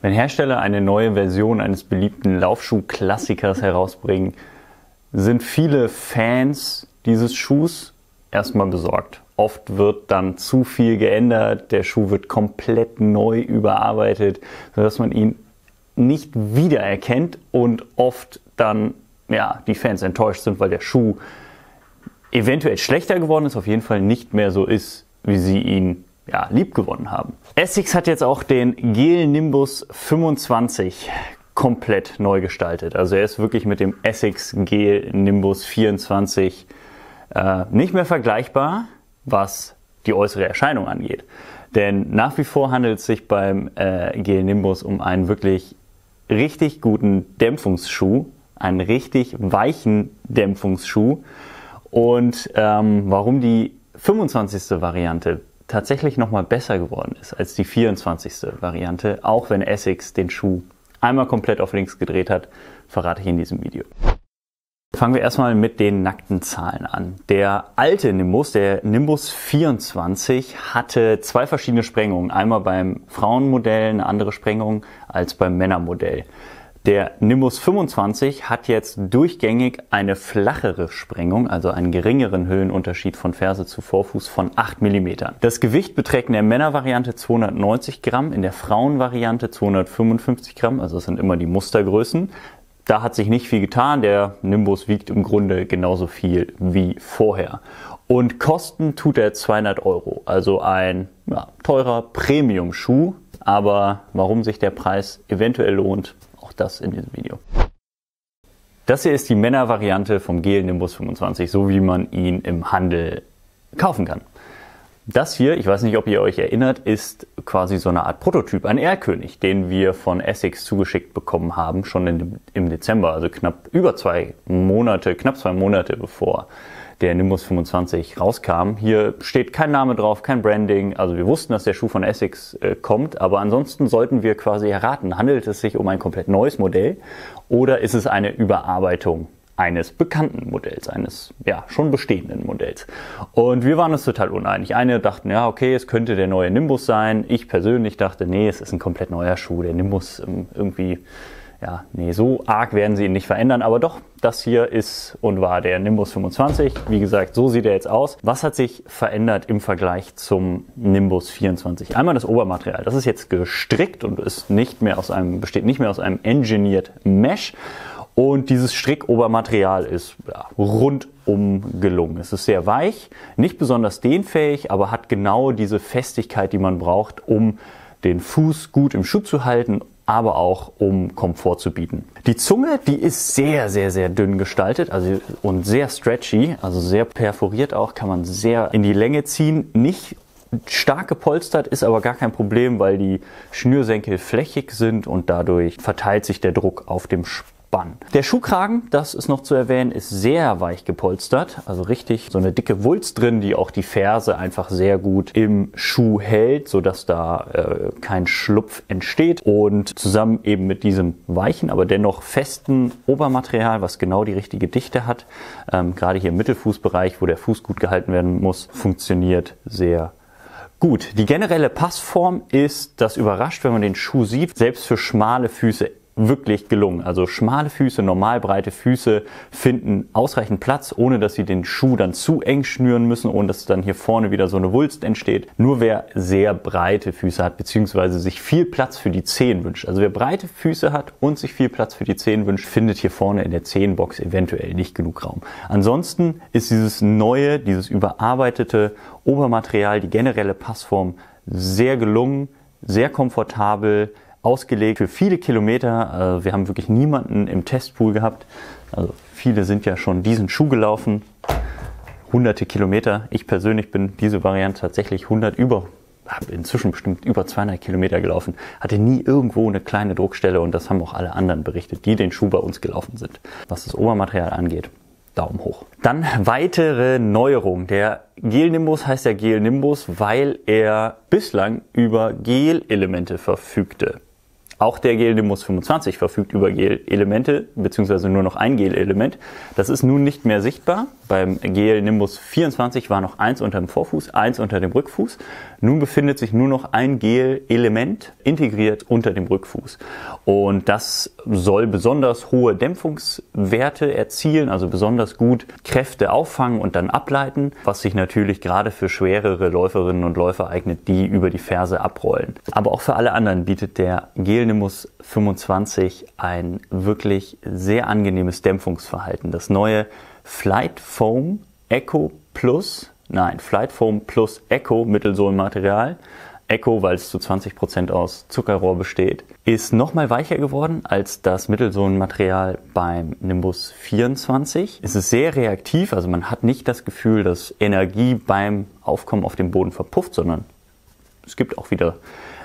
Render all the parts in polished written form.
Wenn Hersteller eine neue Version eines beliebten Laufschuh-Klassikers herausbringen, sind viele Fans dieses Schuhs erstmal besorgt. Oft wird dann zu viel geändert, der Schuh wird komplett neu überarbeitet, sodass man ihn nicht wiedererkennt und oft dann die Fans enttäuscht sind, weil der Schuh eventuell schlechter geworden ist, auf jeden Fall nicht mehr so ist, wie sie ihn lieb gewonnen haben. Essex hat jetzt auch den Gel Nimbus 25 komplett neu gestaltet. Also er ist wirklich mit dem Essex Gel Nimbus 24 nicht mehr vergleichbar, was die äußere Erscheinung angeht. Denn nach wie vor handelt es sich beim Gel Nimbus um einen wirklich richtig guten Dämpfungsschuh, einen richtig weichen Dämpfungsschuh. Und warum die 25. Variante tatsächlich nochmal besser geworden ist als die 24. Variante, auch wenn Essex den Schuh einmal komplett auf links gedreht hat, verrate ich in diesem Video. Fangen wir erstmal mit den nackten Zahlen an. Der alte Nimbus, der Nimbus 24, hatte zwei verschiedene Sprengungen. Einmal beim Frauenmodell eine andere Sprengung als beim Männermodell. Der Nimbus 25 hat jetzt durchgängig eine flachere Sprengung, also einen geringeren Höhenunterschied von Ferse zu Vorfuß von 8 mm. Das Gewicht beträgt in der Männervariante 290 Gramm, in der Frauenvariante 255 Gramm, also das sind immer die Mustergrößen. Da hat sich nicht viel getan, der Nimbus wiegt im Grunde genauso viel wie vorher. Und kosten tut er 200 €, also ein teurer Premium-Schuh, aber warum sich der Preis eventuell lohnt, auch das in diesem Video. Das hier ist die Männervariante vom Gel Nimbus 25, so wie man ihn im Handel kaufen kann. Das hier, ich weiß nicht, ob ihr euch erinnert, ist quasi so eine Art Prototyp, ein Erlkönig, den wir von Essex zugeschickt bekommen haben, schon im Dezember, also knapp 2 Monate bevor der Nimbus 25 rauskam. Hier steht kein Name drauf, kein Branding, also wir wussten, dass der Schuh von Essex kommt, aber ansonsten sollten wir quasi erraten, handelt es sich um ein komplett neues Modell oder ist es eine Überarbeitung eines bekannten Modells, eines schon bestehenden Modells. Und wir waren uns total uneinig. Einige dachten, okay, es könnte der neue Nimbus sein. Ich persönlich dachte, nee, es ist ein komplett neuer Schuh. Der Nimbus irgendwie, so arg werden sie ihn nicht verändern. Aber doch, das hier ist und war der Nimbus 25. Wie gesagt, so sieht er jetzt aus. Was hat sich verändert im Vergleich zum Nimbus 24? Einmal das Obermaterial. Das ist jetzt gestrickt und besteht nicht mehr aus einem Engineered Mesh. Und dieses Strickobermaterial ist rundum gelungen. Es ist sehr weich, nicht besonders dehnfähig, aber hat genau diese Festigkeit, die man braucht, um den Fuß gut im Schuh zu halten, aber auch um Komfort zu bieten. Die Zunge, die ist sehr, sehr, sehr dünn gestaltet und sehr stretchy, also sehr perforiert auch, kann man sehr in die Länge ziehen. Nicht stark gepolstert, ist aber gar kein Problem, weil die Schnürsenkel flächig sind und dadurch verteilt sich der Druck auf dem Spann. Der Schuhkragen, das ist noch zu erwähnen, ist sehr weich gepolstert, also richtig so eine dicke Wulst drin, die auch die Ferse einfach sehr gut im Schuh hält, sodass da kein Schlupf entsteht. Und zusammen eben mit diesem weichen, aber dennoch festen Obermaterial, was genau die richtige Dichte hat, gerade hier im Mittelfußbereich, wo der Fuß gut gehalten werden muss, funktioniert sehr gut. Die generelle Passform ist, das überrascht, wenn man den Schuh sieht, selbst für schmale Füße wirklich gelungen. Also schmale Füße, normal breite Füße finden ausreichend Platz, ohne dass sie den Schuh dann zu eng schnüren müssen, ohne dass dann hier vorne wieder so eine Wulst entsteht. Nur wer sehr breite Füße hat, beziehungsweise sich viel Platz für die Zehen wünscht. Also wer breite Füße hat und sich viel Platz für die Zehen wünscht, findet hier vorne in der Zehenbox eventuell nicht genug Raum. Ansonsten ist dieses überarbeitete Obermaterial, die generelle Passform sehr gelungen, sehr komfortabel, ausgelegt für viele Kilometer. Wir haben wirklich niemanden im Testpool gehabt. Also viele sind ja schon diesen Schuh gelaufen. Hunderte Kilometer. Ich persönlich bin diese Variante tatsächlich habe inzwischen bestimmt über 200 Kilometer gelaufen. Hatte nie irgendwo eine kleine Druckstelle und das haben auch alle anderen berichtet, die den Schuh bei uns gelaufen sind. Was das Obermaterial angeht, Daumen hoch. Dann weitere Neuerung. Der Gel Nimbus heißt ja Gel Nimbus, weil er bislang über Gel-Elemente verfügte. Auch der Gel Nimbus 25 verfügt über Gel-Elemente, beziehungsweise nur noch ein Gel-Element. Das ist nun nicht mehr sichtbar. Beim Gel Nimbus 24 war noch eins unter dem Vorfuß, eins unter dem Rückfuß. Nun befindet sich nur noch ein Gel-Element integriert unter dem Rückfuß. Und das soll besonders hohe Dämpfungswerte erzielen, also besonders gut Kräfte auffangen und dann ableiten, was sich natürlich gerade für schwerere Läuferinnen und Läufer eignet, die über die Ferse abrollen. Aber auch für alle anderen bietet der Gel Nimbus 25 ein wirklich sehr angenehmes Dämpfungsverhalten. Das neue Flight Foam Eco Plus, Flight Foam Plus Eco Mittelsohlenmaterial, Eco, weil es zu 20% aus Zuckerrohr besteht, ist nochmal weicher geworden als das Mittelsohlenmaterial beim Nimbus 24. Es ist sehr reaktiv, also man hat nicht das Gefühl, dass Energie beim Aufkommen auf dem Boden verpufft, sondern es gibt auch wieder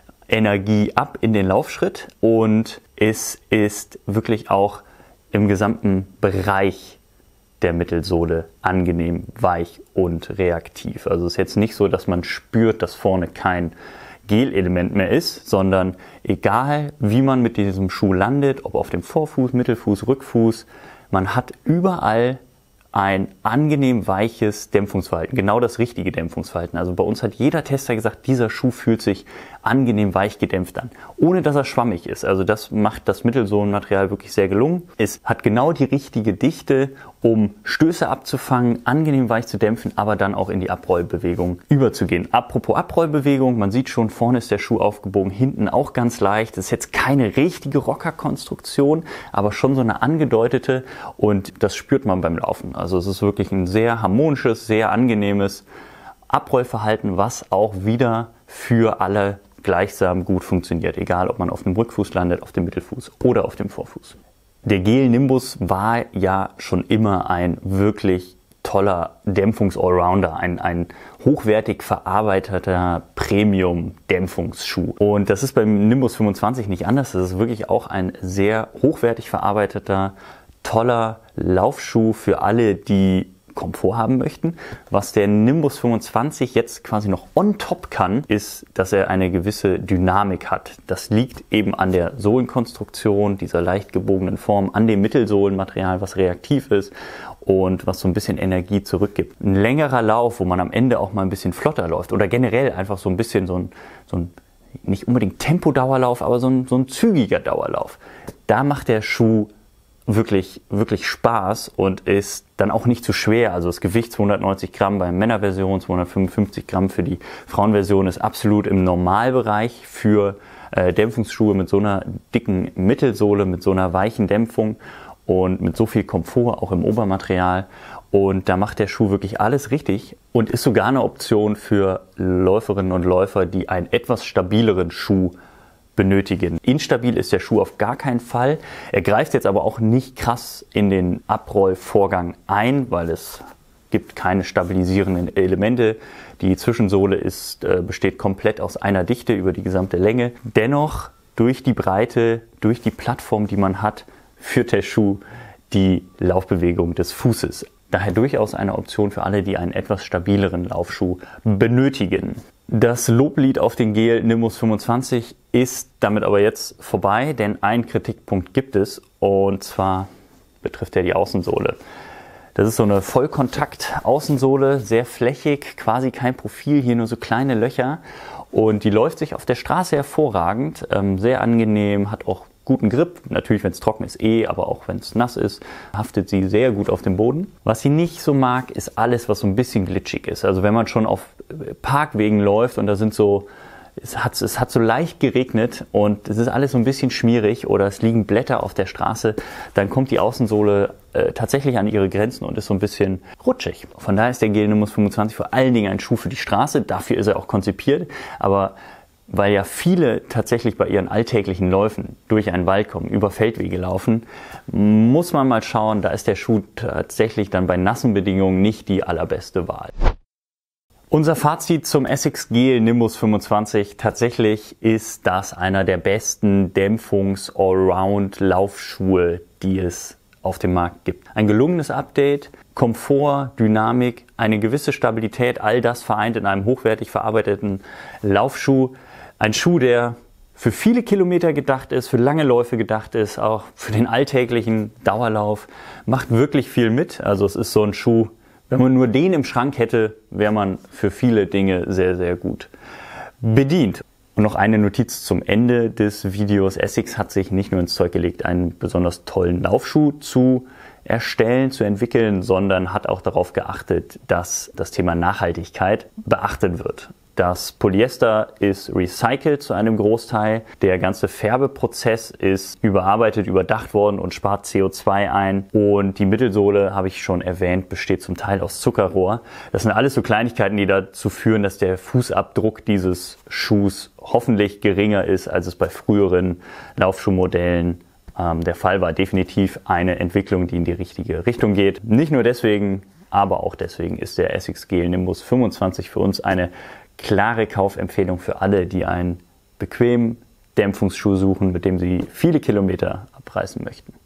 Energie ab in den Laufschritt und es ist wirklich auch im gesamten Bereich der Mittelsohle angenehm, weich und reaktiv. Also es ist jetzt nicht so, dass man spürt, dass vorne kein Gelelement mehr ist, sondern egal wie man mit diesem Schuh landet, ob auf dem Vorfuß, Mittelfuß, Rückfuß, man hat überall ein angenehm weiches Dämpfungsverhalten, genau das richtige Dämpfungsverhalten. Also bei uns hat jeder Tester gesagt, dieser Schuh fühlt sich angenehm weich gedämpft an, ohne dass er schwammig ist. Also das macht das Mittelsohlenmaterial wirklich sehr gelungen. Es hat genau die richtige Dichte, um Stöße abzufangen, angenehm weich zu dämpfen, aber dann auch in die Abrollbewegung überzugehen. Apropos Abrollbewegung, man sieht schon, vorne ist der Schuh aufgebogen, hinten auch ganz leicht. Das ist jetzt keine richtige Rockerkonstruktion, aber schon so eine angedeutete und das spürt man beim Laufen. Also es ist wirklich ein sehr harmonisches, sehr angenehmes Abrollverhalten, was auch wieder für alle gleichsam gut funktioniert, egal ob man auf dem Rückfuß landet, auf dem Mittelfuß oder auf dem Vorfuß. Der Gel Nimbus war ja schon immer ein wirklich toller Dämpfungs-Allrounder, ein hochwertig verarbeiteter Premium-Dämpfungsschuh. Und das ist beim Nimbus 25 nicht anders. Das ist wirklich auch ein sehr hochwertig verarbeiteter, toller Laufschuh für alle, die Komfort haben möchten. Was der Nimbus 25 jetzt quasi noch on top kann, ist, dass er eine gewisse Dynamik hat. Das liegt eben an der Sohlenkonstruktion, dieser leicht gebogenen Form, an dem Mittelsohlenmaterial, was reaktiv ist und was so ein bisschen Energie zurückgibt. Ein längerer Lauf, wo man am Ende auch mal ein bisschen flotter läuft oder generell einfach so ein bisschen so ein nicht unbedingt Tempodauerlauf, aber so ein zügiger Dauerlauf. Da macht der Schuh wirklich Spaß und ist dann auch nicht zu schwer. Also das Gewicht 290 Gramm bei Männerversion, 255 Gramm für die Frauenversion ist absolut im Normalbereich für Dämpfungsschuhe mit so einer dicken Mittelsohle, mit so einer weichen Dämpfung und mit so viel Komfort auch im Obermaterial. Und da macht der Schuh wirklich alles richtig und ist sogar eine Option für Läuferinnen und Läufer, die einen etwas stabileren Schuh benötigen. Instabil ist der Schuh auf gar keinen Fall. Er greift jetzt aber auch nicht krass in den Abrollvorgang ein, weil es gibt keine stabilisierenden Elemente. Die Zwischensohle besteht komplett aus einer Dichte über die gesamte Länge. Dennoch durch die Breite, durch die Plattform, die man hat, führt der Schuh die Laufbewegung des Fußes. Daher durchaus eine Option für alle, die einen etwas stabileren Laufschuh benötigen. Das Loblied auf den Gel Nimbus 25 ist damit aber jetzt vorbei, denn einen Kritikpunkt gibt es und zwar betrifft er die Außensohle. Das ist so eine Vollkontakt-Außensohle, sehr flächig, quasi kein Profil, hier nur so kleine Löcher und die läuft sich auf der Straße hervorragend, sehr angenehm, hat auch guten Grip, natürlich wenn es trocken ist aber auch wenn es nass ist, haftet sie sehr gut auf dem Boden. Was sie nicht so mag, ist alles, was so ein bisschen glitschig ist. Also wenn man schon auf Parkwegen läuft und da sind es hat so leicht geregnet und es ist alles so ein bisschen schmierig oder es liegen Blätter auf der Straße, dann kommt die Außensohle tatsächlich an ihre Grenzen und ist so ein bisschen rutschig. Von daher ist der Gel Nimbus 25 vor allen Dingen ein Schuh für die Straße, dafür ist er auch konzipiert, aber weil ja viele tatsächlich bei ihren alltäglichen Läufen durch einen Wald kommen, über Feldwege laufen, muss man mal schauen, da ist der Schuh tatsächlich dann bei nassen Bedingungen nicht die allerbeste Wahl. Unser Fazit zum Essex Gel Nimbus 25. Tatsächlich ist das einer der besten Dämpfungs-Allround-Laufschuhe, die es auf dem Markt gibt. Ein gelungenes Update, Komfort, Dynamik, eine gewisse Stabilität, all das vereint in einem hochwertig verarbeiteten Laufschuh. Ein Schuh, der für viele Kilometer gedacht ist, für lange Läufe gedacht ist, auch für den alltäglichen Dauerlauf, macht wirklich viel mit. Also es ist so ein Schuh, Wenn man nur den im Schrank hätte, wäre man für viele Dinge sehr, sehr gut bedient. Und noch eine Notiz zum Ende des Videos. Essex hat sich nicht nur ins Zeug gelegt, einen besonders tollen Laufschuh zu erstellen, zu entwickeln, sondern hat auch darauf geachtet, dass das Thema Nachhaltigkeit beachtet wird. Das Polyester ist recycelt zu einem Großteil. Der ganze Färbeprozess ist überarbeitet, überdacht worden und spart CO2 ein. Und die Mittelsohle, habe ich schon erwähnt, besteht zum Teil aus Zuckerrohr. Das sind alles so Kleinigkeiten, die dazu führen, dass der Fußabdruck dieses Schuhs hoffentlich geringer ist, als es bei früheren Laufschuhmodellen der Fall war. Definitiv eine Entwicklung, die in die richtige Richtung geht. Nicht nur deswegen, aber auch deswegen ist der Essex Gel Nimbus 25 für uns eine klare Kaufempfehlung für alle, die einen bequemen Dämpfungsschuh suchen, mit dem sie viele Kilometer abreißen möchten.